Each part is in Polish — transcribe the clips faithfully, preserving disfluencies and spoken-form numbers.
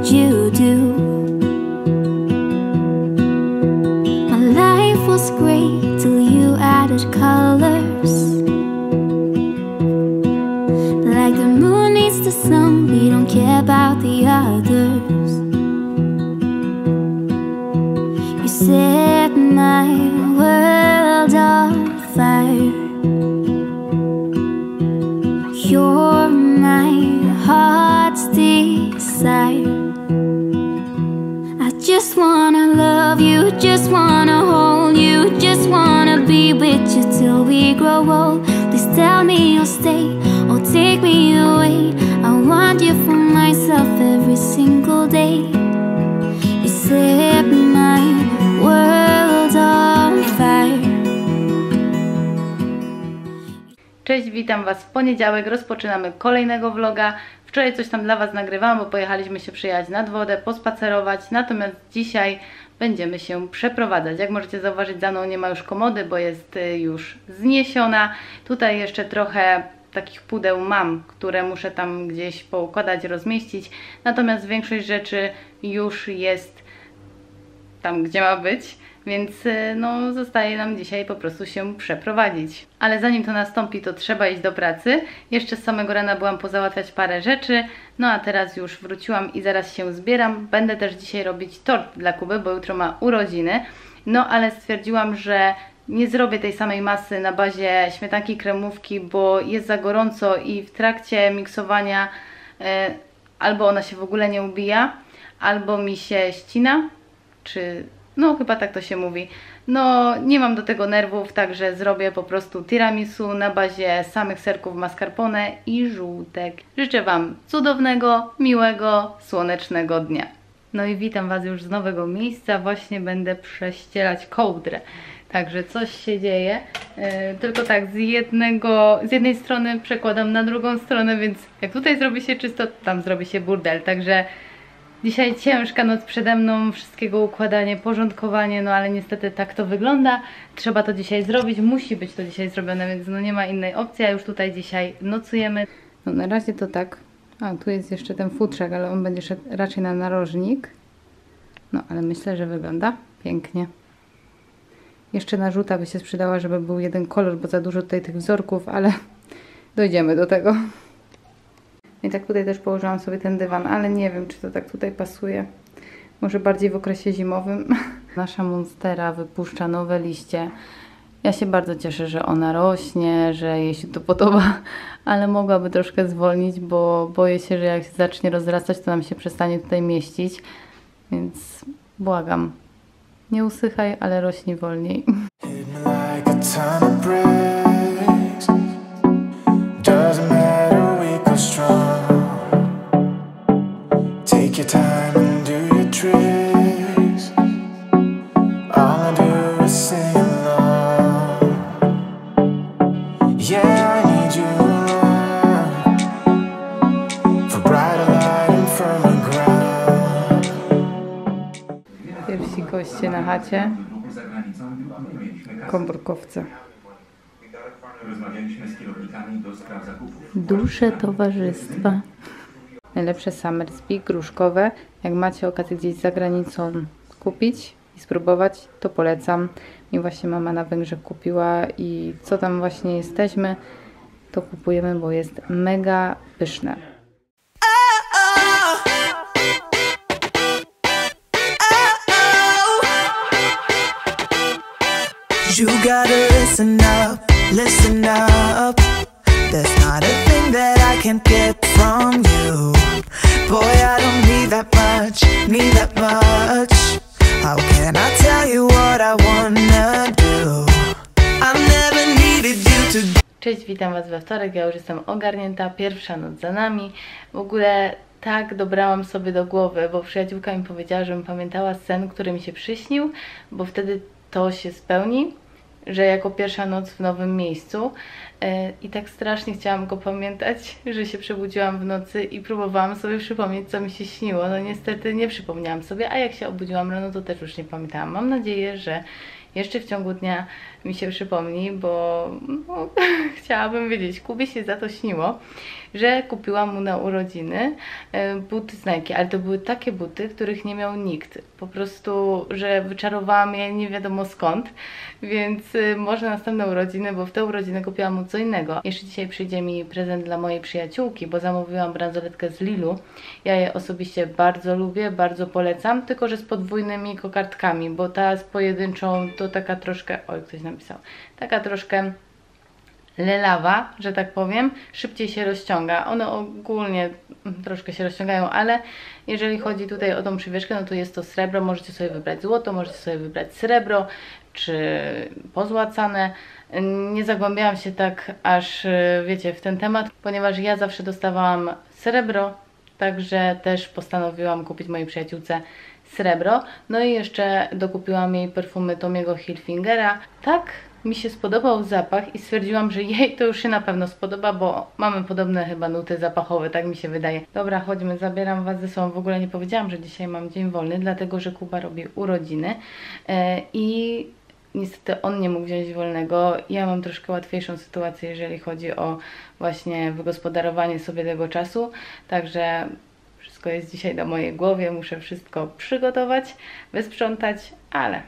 did you do? My life was great till you added colors. Like the moon needs the sun, we don't care about the others. You set my world on fire. You're my heart's desire. I just wanna love you, just wanna hold you, just wanna be with you till we grow old. Please tell me you'll stay or take me away. I want you for myself every single day. You set my world on fire. Cześć, witam Was w poniedziałek, rozpoczynamy kolejnego vloga. Wczoraj coś tam dla Was nagrywałam, bo pojechaliśmy się przyjechać nad wodę, pospacerować. Natomiast dzisiaj będziemy się przeprowadzać. Jak możecie zauważyć, za mną nie ma już komody, bo jest już zniesiona. Tutaj jeszcze trochę takich pudeł mam, które muszę tam gdzieś poukładać, rozmieścić. Natomiast większość rzeczy już jest tam, gdzie ma być. Więc no, zostaje nam dzisiaj po prostu się przeprowadzić. Ale zanim to nastąpi, to trzeba iść do pracy. Jeszcze z samego rana byłam pozałatwiać parę rzeczy. No a teraz już wróciłam i zaraz się zbieram. Będę też dzisiaj robić tort dla Kuby, bo jutro ma urodziny. No ale stwierdziłam, że nie zrobię tej samej masy na bazie śmietanki i kremówki, bo jest za gorąco i w trakcie miksowania e, albo ona się w ogóle nie ubija, albo mi się ścina, czy... no chyba tak to się mówi. No nie mam do tego nerwów, także zrobię po prostu tiramisu na bazie samych serków mascarpone i żółtek. Życzę Wam cudownego, miłego, słonecznego dnia. No i witam Was już z nowego miejsca. Właśnie będę prześcielać kołdrę. Także coś się dzieje. Yy, tylko tak z jednego, z jednej strony przekładam na drugą stronę, więc jak tutaj zrobi się czysto, to tam zrobi się burdel. Także dzisiaj ciężka noc przede mną, wszystkiego układanie, porządkowanie, no ale niestety tak to wygląda. Trzeba to dzisiaj zrobić, musi być to dzisiaj zrobione, więc no nie ma innej opcji, a już tutaj dzisiaj nocujemy. No na razie to tak. A, tu jest jeszcze ten futrzak, ale on będzie szedł raczej na narożnik. No ale myślę, że wygląda pięknie. Jeszcze narzuta by się sprzedała, żeby był jeden kolor, bo za dużo tutaj tych wzorków, ale dojdziemy do tego. I tak tutaj też położyłam sobie ten dywan, ale nie wiem, czy to tak tutaj pasuje. Może bardziej w okresie zimowym. Nasza monstera wypuszcza nowe liście. Ja się bardzo cieszę, że ona rośnie, że jej się to podoba, ale mogłaby troszkę zwolnić, bo boję się, że jak się zacznie rozrastać, to nam się przestanie tutaj mieścić. Więc błagam, nie usychaj, ale rośnij wolniej. Take your time and do your tricks. All I do is sing along. Yeah, I need you along. For brighter light and firmer ground. Pierwsi goście na chacie. Komórkowce. Rozmawialiśmy z kierownikami do spraw zakupów. Dusze towarzystwa. Najlepsze Summersby gruszkowe. Jak macie okazję gdzieś za granicą kupić i spróbować, to polecam. Mi właśnie mama na Węgrzech kupiła i co tam właśnie jesteśmy, to kupujemy, bo jest mega pyszne. You gotta listen up, listen up. There's not a thing that I can't get from you. Boy, I don't need that much, need that much. How can I tell you what I wanna do? I never needed you to... Cześć, witam Was we wtorek, ja już jestem ogarnięta, pierwsza noc za nami. W ogóle tak dobrałam sobie do głowy, bo przyjaciółka mi powiedziała, żebym pamiętała sen, który mi się przyśnił, bo wtedy to się spełni, że jako pierwsza noc w nowym miejscu. I tak strasznie chciałam go pamiętać, że się przebudziłam w nocy i próbowałam sobie przypomnieć, co mi się śniło. No niestety nie przypomniałam sobie, a jak się obudziłam rano, to też już nie pamiętałam. Mam nadzieję, że jeszcze w ciągu dnia mi się przypomni, bo no, chciałabym wiedzieć, Kubie się za to śniło. że kupiłam mu na urodziny buty z Nike, ale to były takie buty, których nie miał nikt. Po prostu, że wyczarowałam je nie wiadomo skąd, więc może następne urodziny, bo w te urodziny kupiłam mu co innego. Jeszcze dzisiaj przyjdzie mi prezent dla mojej przyjaciółki, bo zamówiłam bransoletkę z Lilu. Ja je osobiście bardzo lubię, bardzo polecam, tylko że z podwójnymi kokardkami, bo ta z pojedynczą to taka troszkę, oj ktoś napisał, taka troszkę lelawa, że tak powiem, szybciej się rozciąga. One ogólnie troszkę się rozciągają, ale jeżeli chodzi tutaj o tą przywieszkę, no to jest to srebro, możecie sobie wybrać złoto, możecie sobie wybrać srebro, czy pozłacane. Nie zagłębiałam się tak aż, wiecie, w ten temat, ponieważ ja zawsze dostawałam srebro, także też postanowiłam kupić mojej przyjaciółce srebro. No i jeszcze dokupiłam jej perfumy Tommy'ego Hilfigera. Tak mi się spodobał zapach i stwierdziłam, że jej to już się na pewno spodoba, bo mamy podobne chyba nuty zapachowe, tak mi się wydaje. Dobra, chodźmy, zabieram Was ze sobą. W ogóle nie powiedziałam, że dzisiaj mam dzień wolny, dlatego że Kuba robi urodziny yy, i niestety on nie mógł wziąć wolnego. Ja mam troszkę łatwiejszą sytuację, jeżeli chodzi o właśnie wygospodarowanie sobie tego czasu, także wszystko jest dzisiaj na mojej głowie, muszę wszystko przygotować, wysprzątać, ale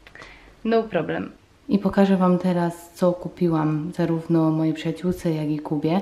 no problem. I pokażę Wam teraz, co kupiłam zarówno mojej przyjaciółce, jak i Kubie,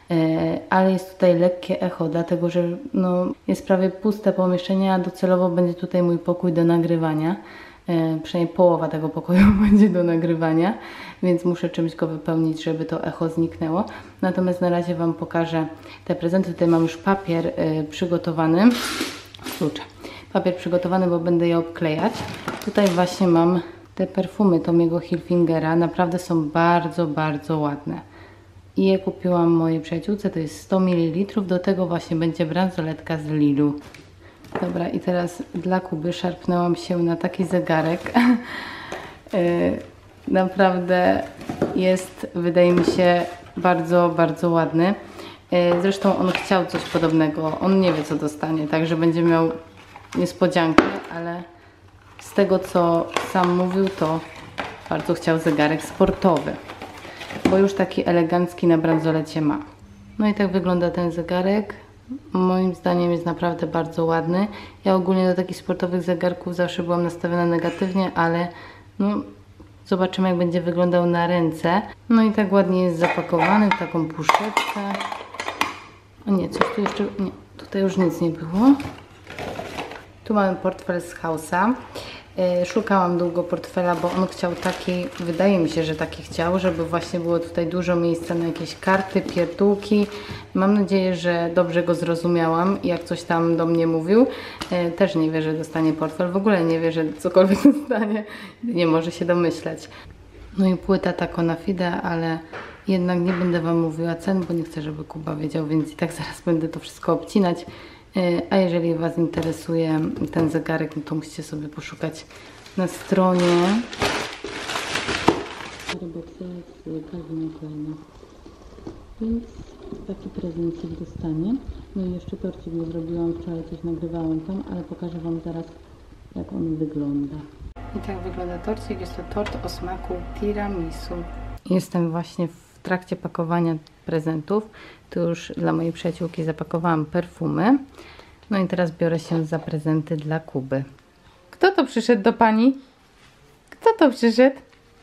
ale jest tutaj lekkie echo, dlatego że no, jest prawie puste pomieszczenie, a docelowo będzie tutaj mój pokój do nagrywania. Przynajmniej połowa tego pokoju będzie do nagrywania, więc muszę czymś go wypełnić, żeby to echo zniknęło. Natomiast na razie Wam pokażę te prezenty. Tutaj mam już papier y, przygotowany. Klucze. Papier przygotowany, bo będę je obklejać. Tutaj właśnie mam te perfumy Tommy'ego Hilfigera. Naprawdę są bardzo, bardzo ładne. I je kupiłam mojej przyjaciółce. To jest sto mililitrów. Do tego właśnie będzie bransoletka z Lilu. Dobra, i teraz dla Kuby szarpnęłam się na taki zegarek. yy, naprawdę jest, wydaje mi się, bardzo, bardzo ładny. Yy, zresztą on chciał coś podobnego. On nie wie, co dostanie, także będzie miał niespodziankę, ale z tego, co sam mówił, to bardzo chciał zegarek sportowy, bo już taki elegancki na bransolecie ma. No i tak wygląda ten zegarek. Moim zdaniem jest naprawdę bardzo ładny. Ja ogólnie do takich sportowych zegarków zawsze byłam nastawiona negatywnie, ale no, zobaczymy, jak będzie wyglądał na ręce. No i tak ładnie jest zapakowany w taką puszetkę. O nie, coś tu jeszcze... Nie, tutaj już nic nie było. Tu mamy portfel z Hausa. Szukałam długo portfela, bo on chciał taki, wydaje mi się, że taki chciał, żeby właśnie było tutaj dużo miejsca na jakieś karty, pierdółki. Mam nadzieję, że dobrze go zrozumiałam i jak coś tam do mnie mówił. Też nie wie, że dostanie portfel, w ogóle nie wie, że cokolwiek dostanie, nie może się domyśleć. No i płyta ta na fide, ale jednak nie będę Wam mówiła cen, bo nie chcę, żeby Kuba wiedział, więc i tak zaraz będę to wszystko obcinać. A jeżeli Was interesuje ten zegarek, no to musicie sobie poszukać na stronie. Więc taki prezencik dostanie. No i jeszcze torcik nie zrobiłam, wczoraj coś nagrywałam tam, ale pokażę Wam zaraz, jak on wygląda. I tak wygląda torcik. Jest to tort o smaku tiramisu. Jestem właśnie w trakcie pakowania prezentów. Tu już dla mojej przyjaciółki zapakowałam perfumy. No i teraz biorę się za prezenty dla Kuby. Kto to przyszedł do pani? Kto to przyszedł?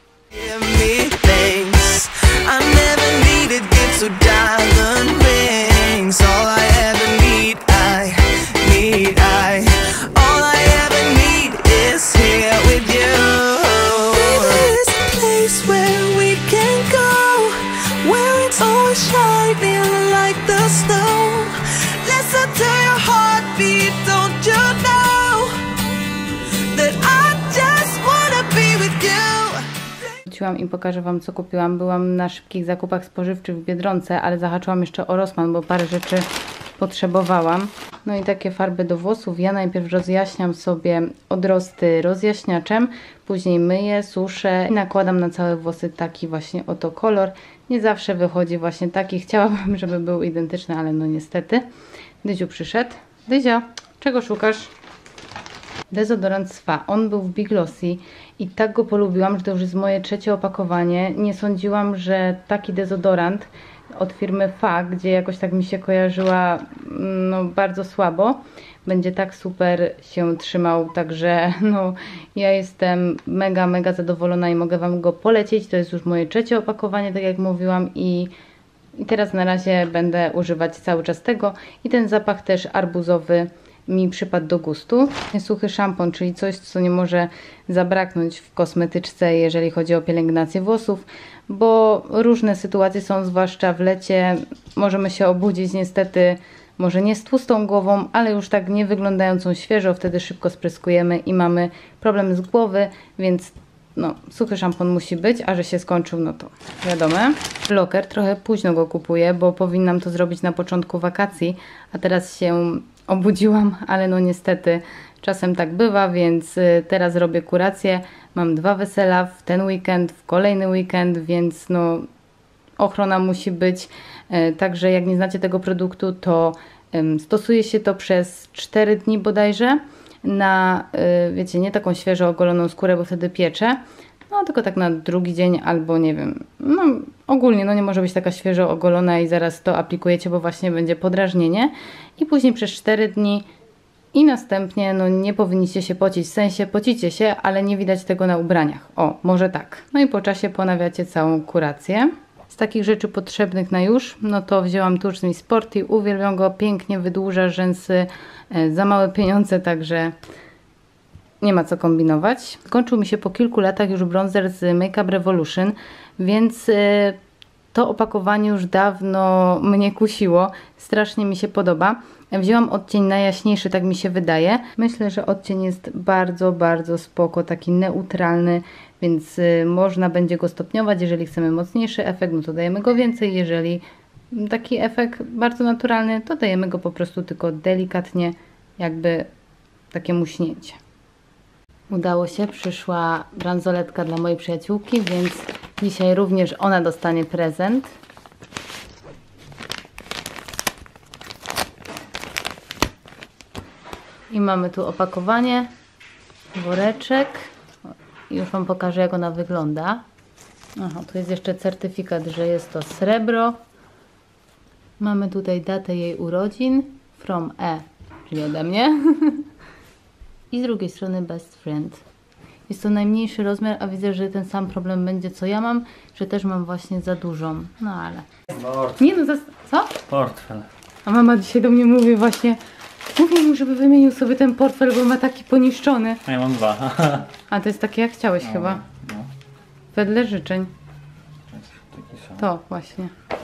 I pokażę Wam, co kupiłam. Byłam na szybkich zakupach spożywczych w Biedronce, ale zahaczyłam jeszcze o Rossmann, bo parę rzeczy potrzebowałam. No i takie farby do włosów. Ja najpierw rozjaśniam sobie odrosty rozjaśniaczem, później myję, suszę i nakładam na całe włosy taki właśnie oto kolor. Nie zawsze wychodzi właśnie taki. Chciałabym, żeby był identyczny, ale no niestety. Dyziu przyszedł. Dyzio, czego szukasz? Dezodorant Swa. On był w Big Lossy i tak go polubiłam, że to już jest moje trzecie opakowanie. Nie sądziłam, że taki dezodorant od firmy F A, gdzie jakoś tak mi się kojarzyła no, bardzo słabo. Będzie tak super się trzymał, także no, ja jestem mega, mega zadowolona i mogę Wam go polecić. To jest już moje trzecie opakowanie, tak jak mówiłam, i, i teraz na razie będę używać cały czas tego. I ten zapach też arbuzowy mi przypadł do gustu. Suchy szampon, czyli coś, co nie może zabraknąć w kosmetyczce, jeżeli chodzi o pielęgnację włosów, bo różne sytuacje są, zwłaszcza w lecie. Możemy się obudzić niestety, może nie z tłustą głową, ale już tak nie wyglądającą świeżo, wtedy szybko spryskujemy i mamy problem z głowy, więc no, suchy szampon musi być, a że się skończył, no to wiadome. Bloker, trochę późno go kupuję, bo powinnam to zrobić na początku wakacji, a teraz się obudziłam, ale no niestety czasem tak bywa, więc teraz robię kurację. Mam dwa wesela w ten weekend, w kolejny weekend, więc no ochrona musi być. Także jak nie znacie tego produktu, to stosuje się to przez cztery dni bodajże na, wiecie, nie taką świeżo ogoloną skórę, bo wtedy piecze, no tylko tak na drugi dzień albo nie wiem, no ogólnie no nie może być taka świeżo ogolona i zaraz to aplikujecie, bo właśnie będzie podrażnienie i później przez cztery dni i następnie no nie powinniście się pocić, w sensie pocicie się, ale nie widać tego na ubraniach, o może tak. No i po czasie ponawiacie całą kurację. Z takich rzeczy potrzebnych na już, no to wzięłam tusz z Miss Sporty, uwielbiam go, pięknie wydłuża rzęsy, e, za małe pieniądze, także nie ma co kombinować. Skończył mi się po kilku latach już bronzer z Make Up Revolution, więc e, to opakowanie już dawno mnie kusiło, strasznie mi się podoba. Wzięłam odcień najjaśniejszy, tak mi się wydaje. Myślę, że odcień jest bardzo, bardzo spoko, taki neutralny, więc y, można będzie go stopniować. Jeżeli chcemy mocniejszy efekt, no to dajemy go więcej. Jeżeli taki efekt bardzo naturalny, to dajemy go po prostu tylko delikatnie, jakby takie muśnięcie. Udało się, przyszła bransoletka dla mojej przyjaciółki, więc dzisiaj również ona dostanie prezent. I mamy tu opakowanie, woreczek. Już Wam pokażę, jak ona wygląda. Aha, tu jest jeszcze certyfikat, że jest to srebro. Mamy tutaj datę jej urodzin. From E, czyli ode mnie. I z drugiej strony best friend. Jest to najmniejszy rozmiar, a widzę, że ten sam problem będzie, co ja mam, że też mam właśnie za dużą. No ale... Portfel. Nie no, za... co? Portfel. A mama dzisiaj do mnie mówi właśnie, mówię mu, żeby wymienił sobie ten portfel, bo ma taki poniszczony. A ja mam dwa. A to jest takie, jak chciałeś No, chyba. no. Wedle życzeń. Taki sam. To właśnie.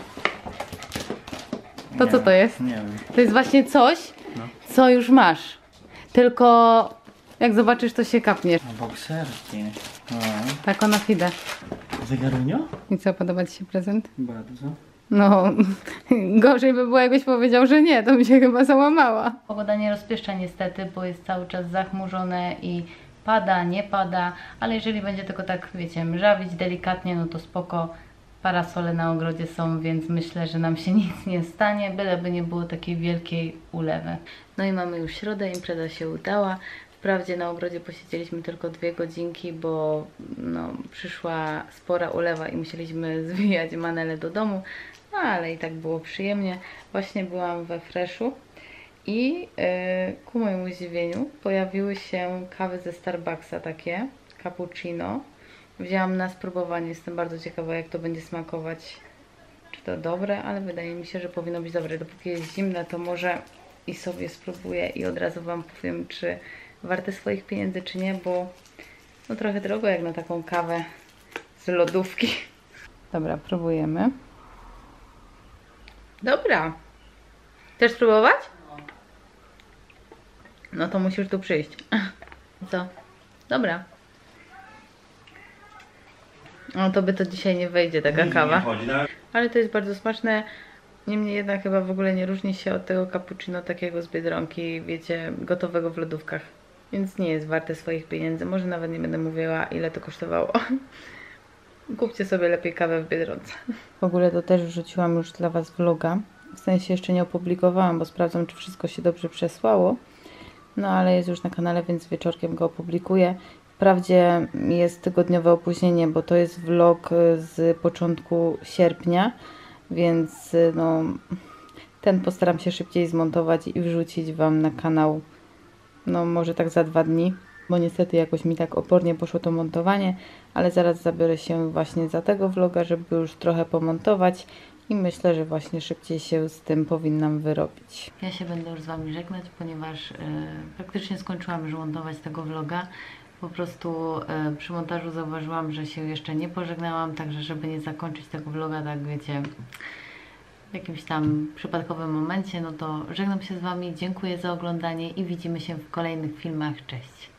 To Nie co to wiem, jest? Nie wiem. To jest właśnie coś, No. co już masz. Tylko jak zobaczysz, to się kapniesz. A bokserki. No. Tak ona fide. Zegarunio? I co, podoba Ci się prezent? Bardzo. No, gorzej by było, jakbyś powiedział, że nie, to mi się chyba załamała. Pogoda nie rozpieszcza niestety, bo jest cały czas zachmurzone i pada, nie pada, ale jeżeli będzie tylko tak, wiecie, mrzawić delikatnie, no to spoko. Parasole na ogrodzie są, więc myślę, że nam się nic nie stanie, byleby nie było takiej wielkiej ulewy. No i mamy już środę, impreza się udała. Wprawdzie na ogrodzie posiedzieliśmy tylko dwie godzinki, bo no, przyszła spora ulewa i musieliśmy zwijać manele do domu, no ale i tak było przyjemnie. Właśnie byłam we Freshu i yy, ku mojemu zdziwieniu pojawiły się kawy ze Starbucksa, takie cappuccino. Wzięłam na spróbowanie, jestem bardzo ciekawa, jak to będzie smakować, czy to dobre, ale wydaje mi się, że powinno być dobre. Dopóki jest zimne, to może i sobie spróbuję i od razu Wam powiem, czy warte swoich pieniędzy, czy nie, bo no trochę drogo jak na taką kawę z lodówki. Dobra, próbujemy. Dobra. Chcesz spróbować? No to musisz tu przyjść. Co? Dobra. No to by to dzisiaj nie wejdzie taka kawa. Ale to jest bardzo smaczne. Niemniej jednak chyba w ogóle nie różni się od tego cappuccino takiego z Biedronki, wiecie, gotowego w lodówkach. Więc nie jest warte swoich pieniędzy. Może nawet nie będę mówiła, ile to kosztowało. Kupcie sobie lepiej kawę w Biedronce. W ogóle to też wrzuciłam już dla Was vloga. W sensie jeszcze nie opublikowałam, bo sprawdzam, czy wszystko się dobrze przesłało. No ale jest już na kanale, więc wieczorkiem go opublikuję. Wprawdzie jest tygodniowe opóźnienie, bo to jest vlog z początku sierpnia, więc no, ten postaram się szybciej zmontować i wrzucić Wam na kanał, no może tak za dwa dni, bo niestety jakoś mi tak opornie poszło to montowanie, ale zaraz zabiorę się właśnie za tego vloga, żeby już trochę pomontować i myślę, że właśnie szybciej się z tym powinnam wyrobić. Ja się będę już z Wami żegnać, ponieważ yy, praktycznie skończyłam już montować tego vloga. Po prostu yy, przy montażu zauważyłam, że się jeszcze nie pożegnałam, także żeby nie zakończyć tego vloga, tak wiecie, w jakimś tam przypadkowym momencie, no to żegnam się z Wami, dziękuję za oglądanie i widzimy się w kolejnych filmach. Cześć!